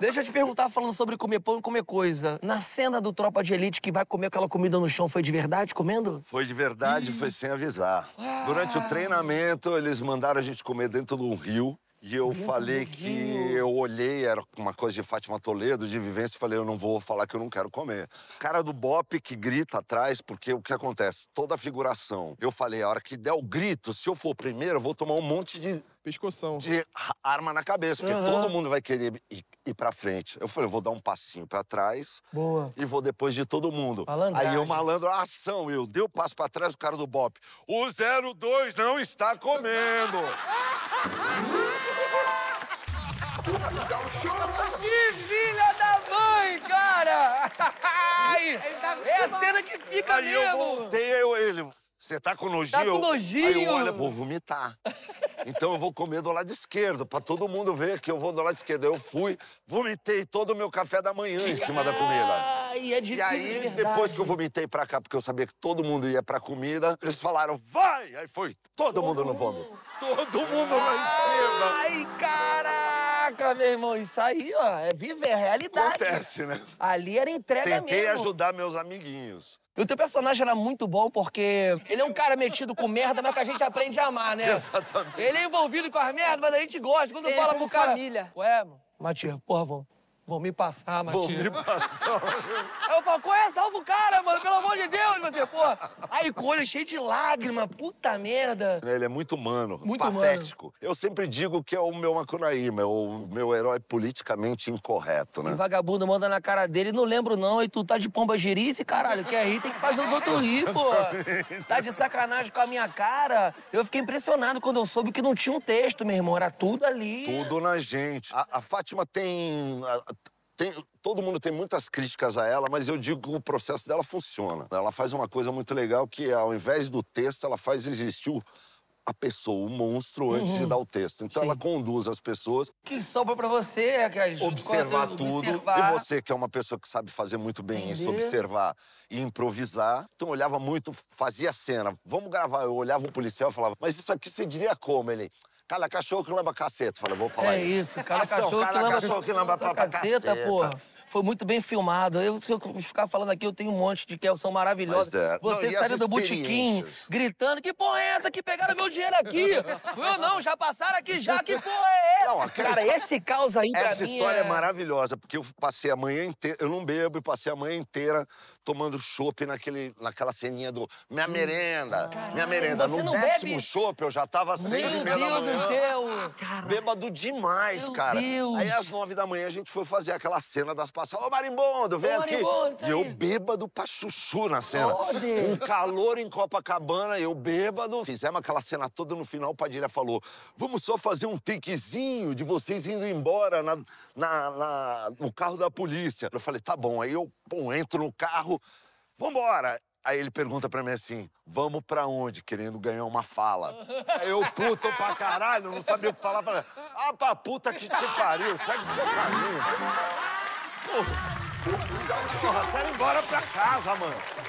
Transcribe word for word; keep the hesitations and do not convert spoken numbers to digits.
Deixa eu te perguntar, falando sobre comer pão e comer coisa. Na cena do Tropa de Elite que vai comer aquela comida no chão, foi de verdade comendo? Foi de verdade, hum. foi sem avisar. Ah. Durante o treinamento, eles mandaram a gente comer dentro de um rio. E eu dentro falei que eu olhei, era uma coisa de Fátima Toledo, de vivência, e falei, eu não vou falar que eu não quero comer. Cara do Bop que grita atrás, porque o que acontece? Toda a figuração. Eu falei, a hora que der o grito, se eu for primeiro, eu vou tomar um monte de... pescoção. De arma na cabeça, porque uhum. todo mundo vai querer ir, ir pra frente. Eu falei, eu vou dar um passinho pra trás. Boa. E vou depois de todo mundo. Malandragem. Aí eu malandro, a ação, eu dei o passo pra trás, o cara do Bop. O zero dois não está comendo. Que filha da mãe, cara! É a cena que fica aí mesmo. Aí eu voltei, eu, ele... Você tá com nojinho? Tá com nojinho? Aí eu olho, eu vou vomitar. Então eu vou comer do lado esquerdo, pra todo mundo ver que eu vou do lado esquerdo. Eu fui, vomitei todo o meu café da manhã em cima da comida. Ai, é de E aí, de depois que eu vomitei pra cá, porque eu sabia que todo mundo ia pra comida, eles falaram, vai! Aí foi todo oh. mundo no vômito. Todo mundo na esquerda. Ai, caraca, meu irmão. Isso aí, ó, é viver, é realidade. Acontece, né? Ali era entrega Tentei mesmo. Tentei ajudar meus amiguinhos. E o teu personagem era muito bom porque ele é um cara metido com merda, mas que a gente aprende a amar, né? Exatamente. Ele é envolvido com as merdas, mas a gente gosta. Quando ele fala é pro cara... família. Ué, Matias, porra, vão, vão me passar, Matias. Vão me passar. Aí eu falo, qual é? Salva o cara, mano, pelo amor de Deus. E você, porra. Aí com o olho cheio de lágrima, puta merda. Ele é muito humano, muito patético. Humano. Eu sempre digo que é o meu Macunaíma, é o meu herói politicamente incorreto, né? E vagabundo manda na cara dele, não lembro não, e tu tá de pomba girice, caralho, quer rir, tem que fazer os outros rir, pô. Tá de sacanagem com a minha cara. Eu fiquei impressionado quando eu soube que não tinha um texto, meu irmão, era tudo ali. Tudo na gente. A, a Fátima tem... A, Tem, todo mundo tem muitas críticas a ela, mas eu digo que o processo dela funciona. Ela faz uma coisa muito legal que, ao invés do texto, ela faz existir o, a pessoa, o monstro, antes uhum. de dar o texto. Então, Sim. ela conduz as pessoas. O que sobra pra você é que ajuda observar tudo. Observar. E você, que é uma pessoa que sabe fazer muito bem Entender. isso, observar e improvisar. Então, eu olhava muito, fazia a cena. Vamos gravar. Eu olhava o policial e falava, mas isso aqui você diria como? Ele... Cada cachorro que lamba caceta. Falei, vou falar é isso. É isso, cada cachorro, cada que, lamba, cachorro que lamba caceta, caceta, porra. Foi muito bem filmado. Eu, se eu ficar falando aqui, eu tenho um monte de que são maravilhosos. É. Você saiu do botequim, gritando, que porra é essa que pegaram meu dinheiro aqui? Fui eu não, já passaram aqui já, que porra é essa? Não, Cara, esse caos aí pra Essa mim história é... é maravilhosa, porque eu passei a manhã inteira, eu não bebo, e passei a manhã inteira tomando chopp naquele, naquela ceninha do minha merenda, Caralho, minha merenda. Você no não décimo bebe? chopp, eu já tava às seis e meia da manhã. Meu Deus do céu! Cara, bêbado demais, meu cara. Deus. Aí às nove da manhã a gente foi fazer aquela cena das passadas. Ô, marimbondo, vem Ô, aqui. Marimbondo, e eu bêbado pra chuchu na cena. Um calor em Copacabana, eu bêbado. Fizemos aquela cena toda, no final o Padilha falou, vamos só fazer um takezinho de vocês indo embora na, na, na, no carro da polícia. Eu falei, tá bom. Aí eu pum, entro no carro, vambora. Aí ele pergunta pra mim assim, vamos pra onde? Querendo ganhar uma fala. Aí eu, puto pra caralho, não sabia o que falar. Falei, ah, pra puta que te pariu, segue seu caminho. Porra, porra, quero ir embora pra casa, mano.